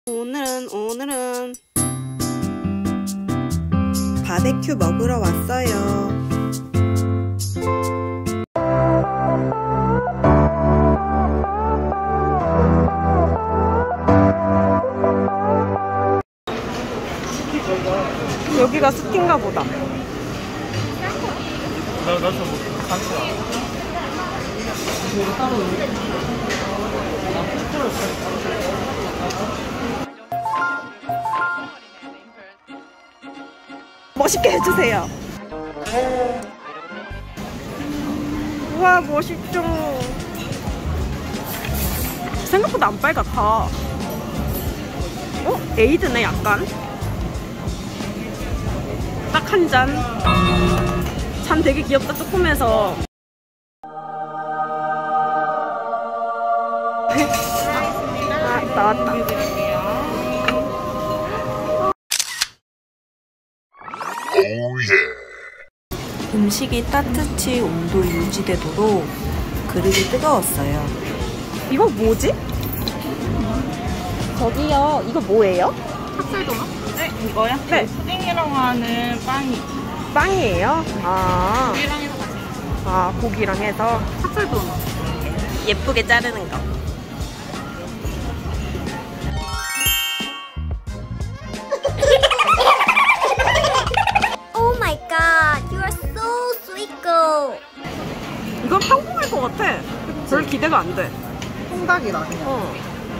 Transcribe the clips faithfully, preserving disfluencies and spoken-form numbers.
오늘은 오늘은 바베큐 먹으러 왔어요. 여기가 스키인가 보다. 나 나도 뭐 간지나. 이거 따로. 멋있게 해주세요. 우와 멋있죠. 생각보다 안 빨갛다. 어? 에이드네 약간. 딱 한 잔. 잔 되게 귀엽다. 조그매서. 아 나왔다. 음식이 따뜻히 온도 유지되도록 그릇이 뜨거웠어요. 이거 뭐지? 저기요, 이거 뭐예요? 찹쌀도넛? 네, 이거요? 네. 푸딩이라고 하는 빵이. 빵이에요? 아, 고기랑 해서 같이. 아 고기랑 해서 찹쌀도넛. 예쁘게 자르는 거. Oh my god, you are so sweet girl. 이건 평범할 것 같아. 별 기대가 안 돼. 통닭이라 그냥. 어.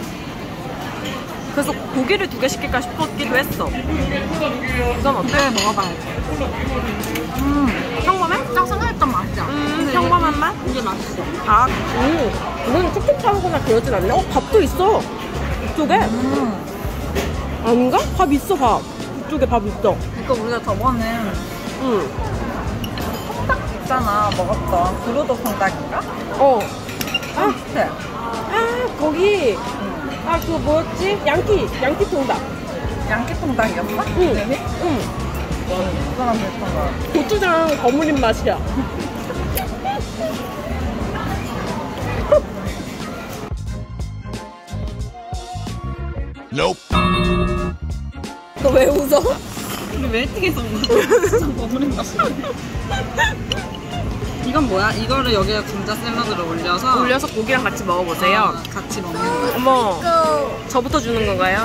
그래서 고기를 두 개 시킬까 싶었기도 했어. 이건 어때? 먹어봐야지. 음, 평범해? 딱 생각했던 맛이야. 음, 평범한 맛? 이게 맛있어. 아, 음, 이건 촉촉하거나 그러진 않네. 어, 밥도 있어. 이쪽에. 음. 아닌가? 밥 있어, 밥. 이쪽에 밥 있어. 이거 우리가 저번에 응. 통닭 있잖아, 먹었던. 구로도 통닭인가? 어. 아, 비슷해. 아, 거기. 아, 그거 뭐였지? 양키. 양키 통닭. 양키 통닭이었어? 응. 이름이? 응. 그 사람 비슷한 거야. 고추장 버무린 맛이야. Nope. 너 왜 웃어? 근데 왜 튀게 썼나? 진짜 버무린 맛. 이건 뭐야? 이거를 여기에 감자 샐러드를 올려서 올려서 고기랑 같이 먹어보세요. 아, 같이 먹는 거야. 어머, Go. 저부터 주는 건가요?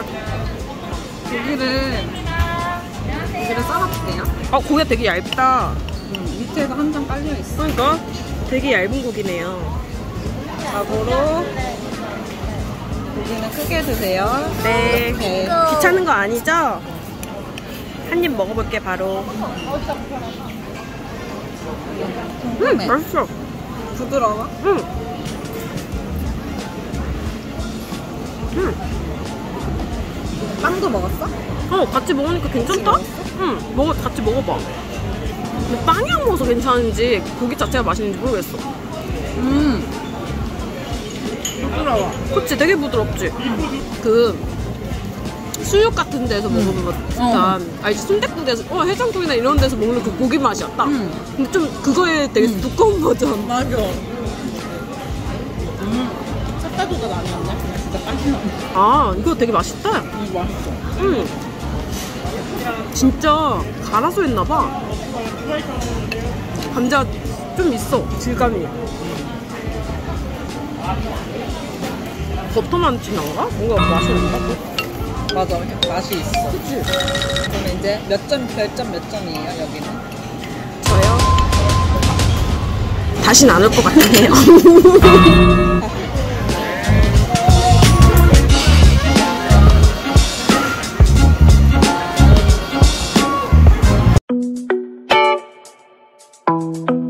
고기를 고기를 썰어볼게요. 아, 고기가 되게 얇다. 음, 밑에가 한 장 깔려 있어. 그러니까 되게 얇은 고기네요. 자고로 고기는 크게 드세요. 네. 이렇게. 귀찮은 거 아니죠? 한 입 먹어볼게 바로. 음, 궁금해. 맛있어. 부드러워. 응. 응. 빵도 먹었어? 어, 같이 먹으니까 괜찮다? 응, 먹어, 같이 먹어봐. 근데 빵이랑 먹어서 괜찮은지 고기 자체가 맛있는지 모르겠어. 음. 부드러워. 그치, 되게 부드럽지? 그 수육 같은 데서 먹으면 막 진짜 알지? 순댓국에서 어 해장국이나 이런 데서 먹는 그 고기 맛이야 딱. 음. 근데 좀 그거에 되게 두꺼운 버전. 맞아. 음. 찹쌀도가 아니었네. 그냥 진짜 빵. 아, 이거 되게 맛있다. 음, 맛있어. 응. 진짜 갈아서 했나봐. 감자 좀 있어, 질감이. 버터만 진한가? 뭔가 맛이 난다? 맞아. 그냥 맛이 있어. 그치? 그러면 이제 몇 점, 별점 몇 점이에요, 여기는? 저요? 다신 안 올 것 같네요. Go.